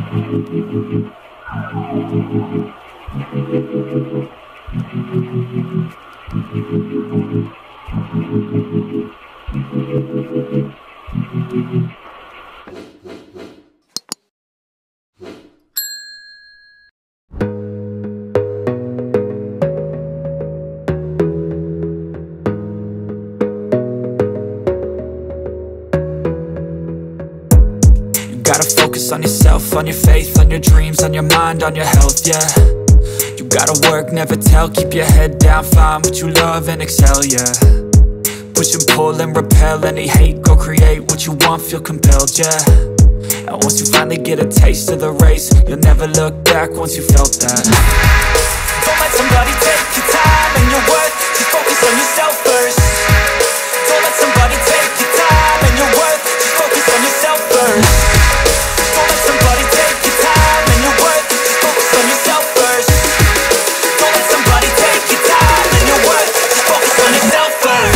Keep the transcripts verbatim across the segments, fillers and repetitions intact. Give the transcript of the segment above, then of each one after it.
Gotta focus on yourself, on your faith, on your dreams, on your mind, on your health, yeah. You gotta work, never tell, keep your head down, find what you love and excel, yeah. Push and pull and repel any hate, go create what you want, feel compelled, yeah. And once you finally get a taste of the race, you'll never look back once you felt that. Don't let somebody take your time and your worth, just focus on yourself first. Don't let somebody take your time and your worth, just focus on yourself first. Don't let somebody take your time and your worth, just focus on yourself first. Don't let somebody take your time and your worth, just focus on yourself first.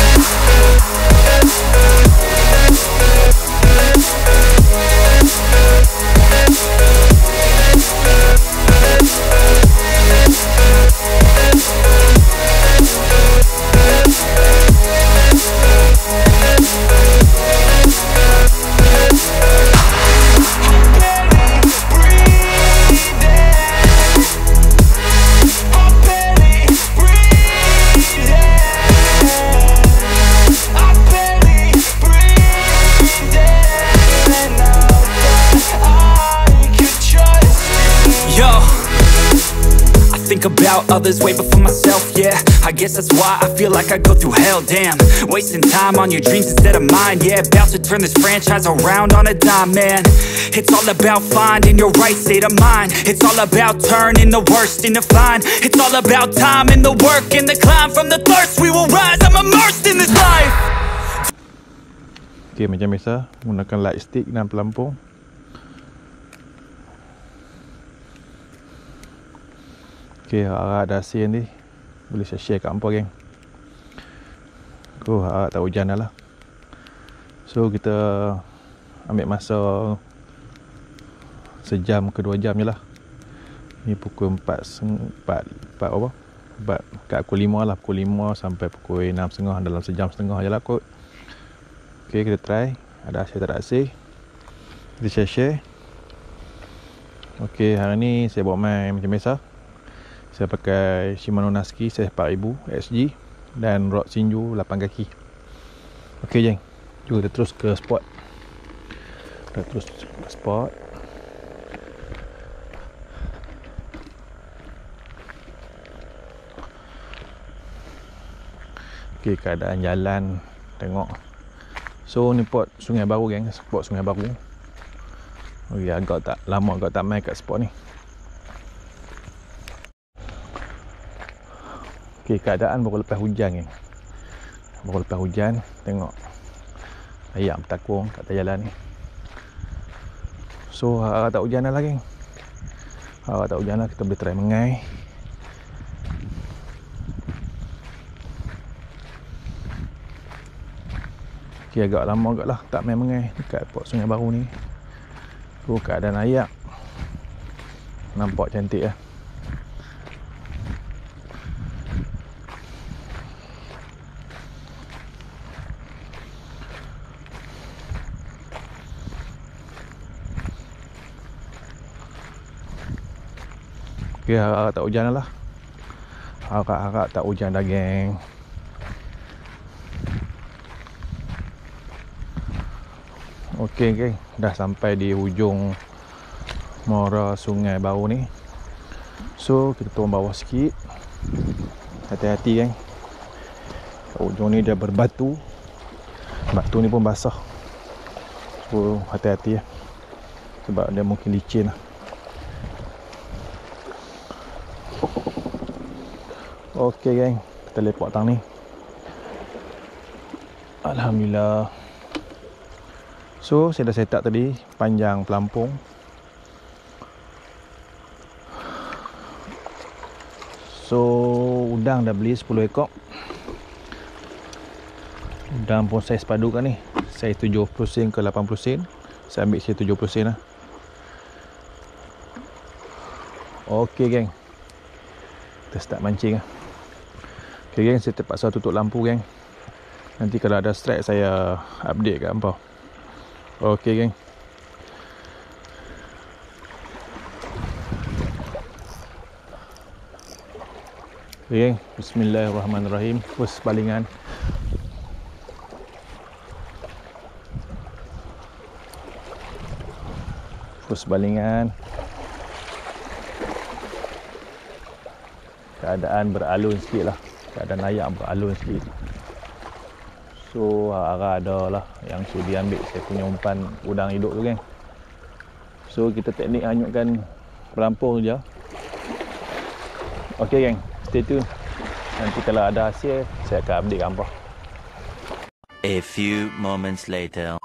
About others way before myself, yeah. I guess that's why I feel like I go through hell, damn. Wasting time on your dreams instead of mine, yeah. About to turn this franchise around on a dime, man. It's all about finding your right state of mind. It's all about turning the worst into fine. It's all about time and the work and the climb. From the thirst we will rise, I'm immersed in this life. Okay, macam biasa menggunakan light stick dan pelampung. Okay, harap ada hasil ni boleh saya share kat hampa, geng. Aku harap tak hujan dah lah. So kita ambil masa sejam ke dua jam je lah. Ni pukul empat, empat, empat apa? Empat, kat pukul lima lah. Pukul lima sampai pukul enam setengah, dalam sejam setengah je lah kot. Okay, kita try. Ada hasil tak ada hasil, kita share-share. Okay, hari ni saya buat main macam biasa. Saya pakai SHIMANO Nasci size empat ribu X G dan rod sinju lapan kaki. Okey, jeng. Jom kita terus ke spot. Kita terus ke spot. Okey, keadaan jalan tengok. So ni spot sungai baru, geng. Spot sungai baru. Okey, agak tak lama agak tak main kat spot ni. Okay, keadaan baru lepas hujan, geng. Baru lepas hujan. Tengok ayam bertakung kat atas jalan ni. So harap tak hujan lah, geng. Harap tak hujan lah, kita boleh try mengai. Okay, agak lama agak lah tak main mengai dekat spot sungai baru ni. Tu keadaan ayak nampak cantik lah. Okay, harap tak hujan lah. Harap-harap tak hujan dah, geng. Okay, geng. Dah sampai di hujung muara sungai baru ni. So, kita turun bawah sikit. Hati-hati, geng. Kat hujung ni dia berbatu. Batu ni pun basah. So, hati-hati ya. Sebab dia mungkin licin lah. Okey, geng, kita lepak tang ni. Alhamdulillah. So, saya dah set up tadi panjang pelampung. So, udang dah beli sepuluh ekor. Udang pun saiz padu kan ni. Saiz tujuh puluh sen ke lapan puluh sen. Saya ambil saiz tujuh puluh sen lah. Okey geng, kita start mancing lah. Okay geng, saya terpaksa tutup lampu geng. Nanti kalau ada strike saya update kat hampa. Okey geng. Okay geng, bismillahirrahmanirrahim. Terus balingan. Terus balingan. Keadaan beralun sikit lah. Keadaan ayak beralun sikit. So arah ada lah yang sudi ambil saya punya umpan udang hidup tu geng. So kita teknik hanyutkan pelampung je. Ok geng, stay tune. Nanti kalau ada hasil saya akan update hampa. A few moments later.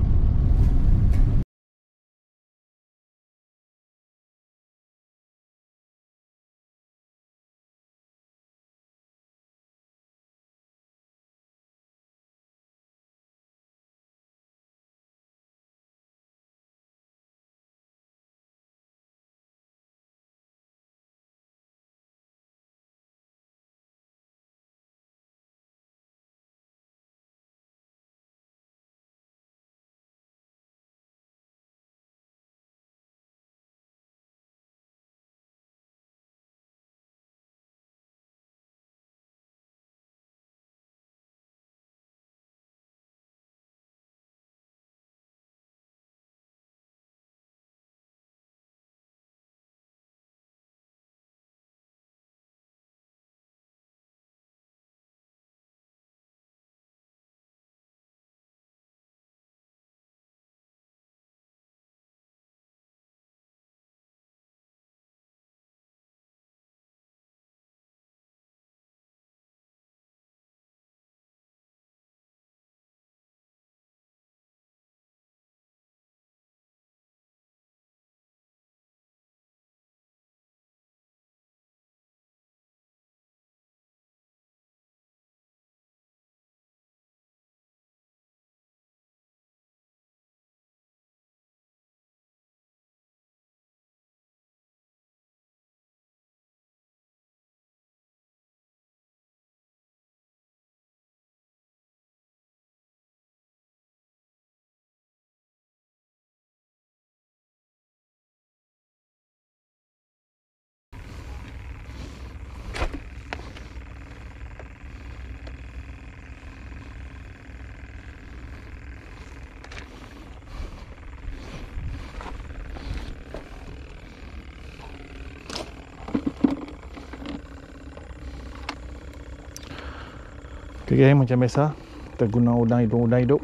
Okay geng, macam biasa kita guna udang hidup, udang hidup.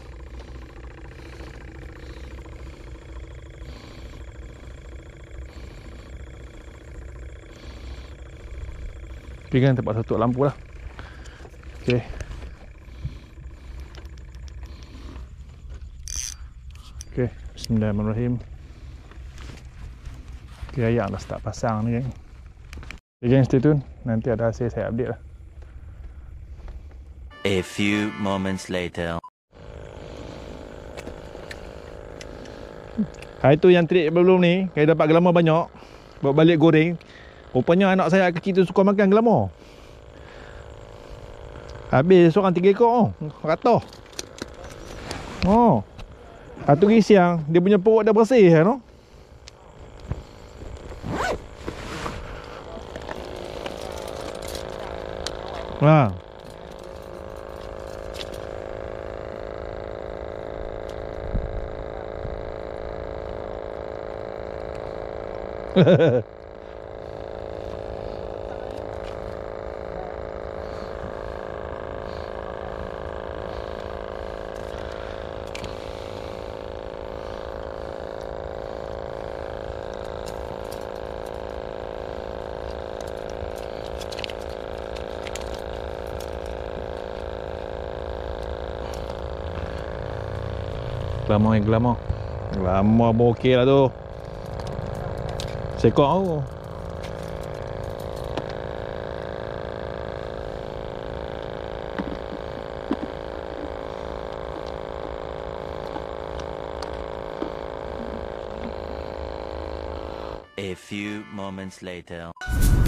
Okay geng, terpaksa tutup lampu lah. Okay. Okay, bismillahirrahmanirrahim. Okay, ayak dah start pasang ni geng. Okay geng, stay tune. Nanti ada hasil saya update lah. A few moments later. Hari tu yang trik belum ni, saya dapat gelama banyak. Bawa balik goreng. Rupanya anak saya kecil tu suka makan gelama. Habis seorang tiga ekor oh, rata. Oh. Satu hari siang, dia punya perut dah bersih kan no? Ha. Gelama yang gelama. Gelama pun okey lah tu. Sekok tu. A few moments later.